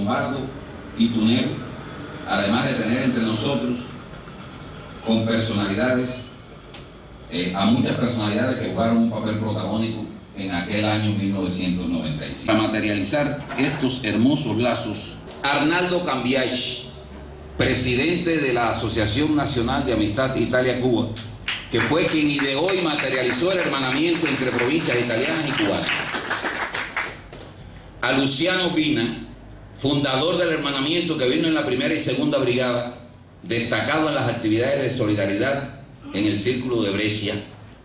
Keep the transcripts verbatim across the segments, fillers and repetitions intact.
Lombardo y Tunero, además de tener entre nosotros con personalidades, eh, a muchas personalidades que jugaron un papel protagónico en aquel año mil novecientos noventa y cinco. Para materializar estos hermosos lazos, Arnaldo Cambiaich, presidente de la Asociación Nacional de Amistad Italia-Cuba, que fue quien ideó y materializó el hermanamiento entre provincias italianas y cubanas. A Luciano Pina, fundador del hermanamiento, que vino en la primera y segunda brigada, destacado en las actividades de solidaridad en el Círculo de Brescia,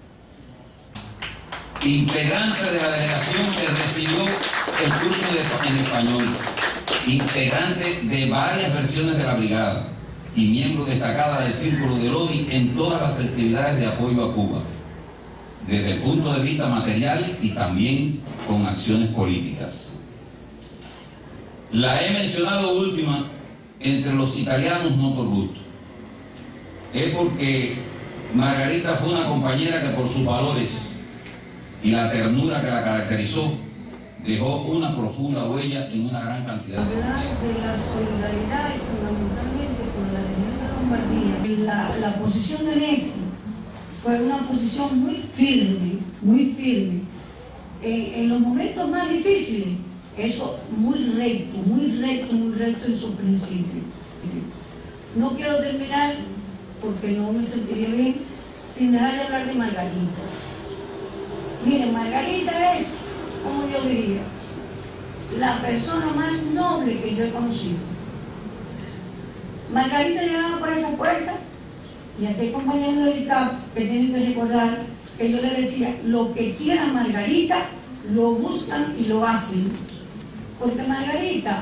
integrante de la delegación que recibió el curso de, en español, integrante de varias versiones de la brigada y miembro destacada del Círculo de Lodi en todas las actividades de apoyo a Cuba, desde el punto de vista material y también con acciones políticas. La he mencionado última entre los italianos no por gusto, es porque Margarita fue una compañera que por sus valores y la ternura que la caracterizó dejó una profunda huella en una gran cantidad de hablar de la solidaridad y fundamentalmente con la región de Lombardía. La, la posición de Messi fue una posición muy firme, muy firme. Eh, en los momentos más difíciles, eso muy recto, muy recto, muy recto en sus principios. No quiero terminar, porque no me sentiría bien, sin dejar de hablar de Margarita. Miren, Margarita es, como yo diría, la persona más noble que yo he conocido. Margarita llegaba por esa puerta y a este compañero del C A P que tienen que recordar que yo le decía, lo que quiera Margarita, lo buscan y lo hacen. Porque Margarita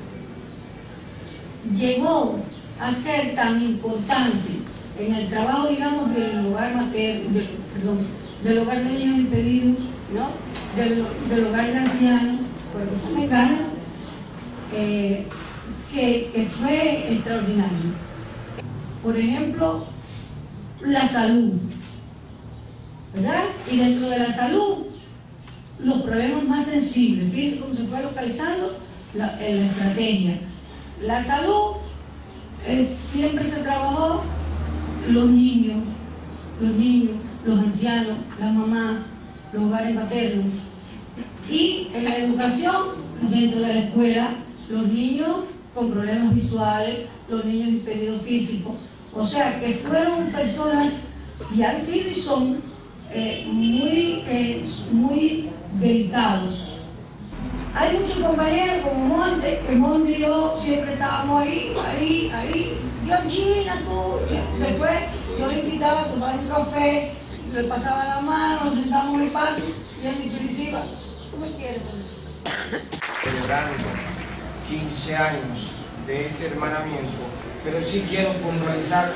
llegó a ser tan importante en el trabajo, digamos, del hogar materno, del, perdón, del hogar de niños impedidos, ¿no? del, del hogar de ancianos, pues me gana, eh, que, que fue extraordinario. Por ejemplo, la salud, ¿verdad? Y dentro de la salud, los problemas más sensibles, fíjense cómo se fue localizando la, en la estrategia. La salud, eh, siempre se trabajó los niños, los niños, los ancianos, las mamás, los hogares maternos. Y en la educación, dentro de la escuela, los niños con problemas visuales, los niños impedidos físicos. O sea, que fueron personas, y han sido y son, eh, muy, eh, muy delicados. Hay muchos compañeros como Monte, que Monte y yo siempre estábamos ahí, ahí, ahí. Georgina, tú. Después yo le invitaba a tomar un café, le pasaba la mano, nos sentábamos en el patio y en definitiva, ¿tú me quieres? Celebrando quince años de este hermanamiento, pero sí quiero puntualizar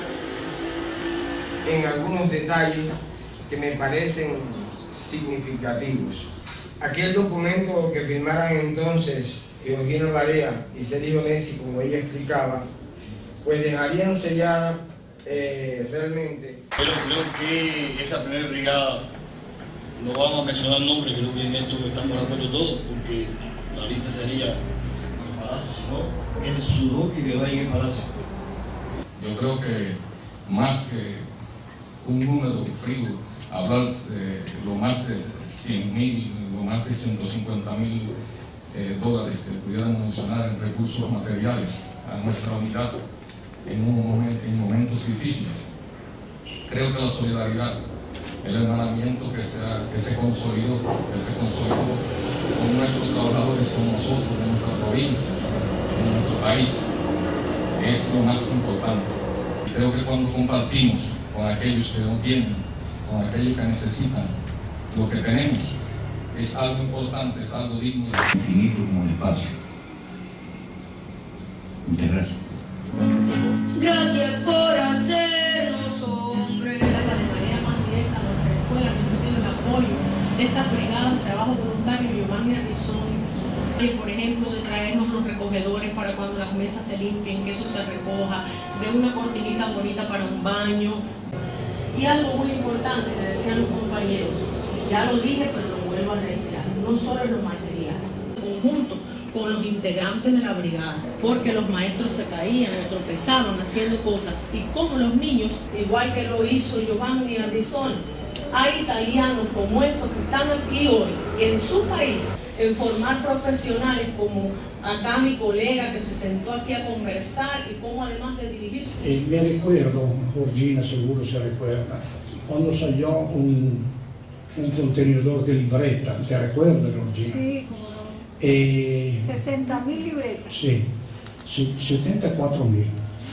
en algunos detalles que me parecen significativos. Aquel documento que firmaran entonces Georgina Barea y Sergio Messi, como ella explicaba, pues dejarían sellada eh, realmente. Pero creo que esa primera brigada, no vamos a mencionar nombres, creo que en esto estamos de acuerdo todos, porque la lista sería el palacio, ¿no? El sudor que quedó ahí en el palacio. Yo creo que más que un número frío, hablar de lo más de cien mil, lo más de ciento cincuenta mil eh, dólares que pudiéramos mencionar en recursos materiales a nuestra unidad en, un momento, en momentos difíciles. Creo que la solidaridad, el hermanamiento que se, ha, que se consolidó, que se consolidó con nuestros trabajadores, con nosotros, en nuestra provincia, en nuestro país, es lo más importante. Y creo que cuando compartimos con aquellos que no tienen, con aquellos que necesitan lo que tenemos, es algo importante, es algo digno. Infinito como el espacio. Muchas gracias. Gracias por hacernos hombres. De manera más directa a nuestra escuela que se tiene el apoyo de estas brigadas de trabajo voluntario Giovanni Arizón, por ejemplo, de traernos los recogedores para cuando las mesas se limpien, que eso se recoja, de una cortinita bonita para un baño. Y algo muy importante que decían los compañeros, ya lo dije pero lo vuelvo a reiterar, no solo en lo material, en conjunto con los integrantes de la brigada, porque los maestros se caían o tropezaban haciendo cosas, y como los niños, igual que lo hizo Giovanni Ardizón, hay italianos como estos que están aquí hoy, en su país, en formar profesionales como acá mi colega que se sentó aquí a conversar y como además de dirigir. Y me recuerdo, Georgina seguro se recuerda, cuando salió un, un contenedor de libreta, ¿te recuerdas, Georgina? Sí, como no. Eh, sesenta mil libretas. Sí, setenta y cuatro mil.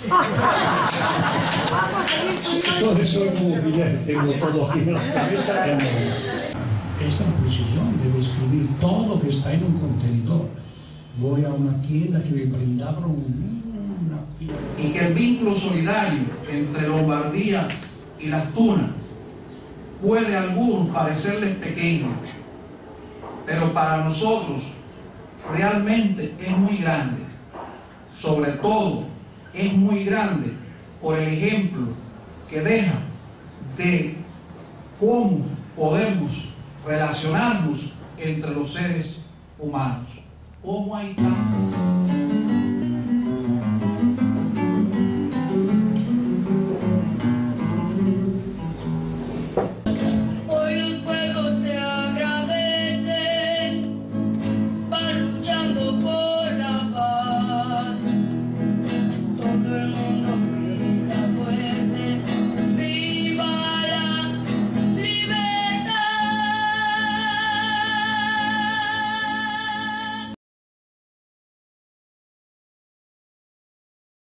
Soy, soy como Fidel, tengo todo aquí en la cabeza. Esta precisión debe escribir todo lo que está en un contenedor. Voy a una tienda que me brindaron una... Y que el vínculo solidario entre Lombardía y Las Tunas puede a algunos parecerles pequeño, pero para nosotros realmente es muy grande. Sobre todo es muy grande por el ejemplo que deja de cómo podemos relacionarnos entre los seres humanos. Cómo hay tantas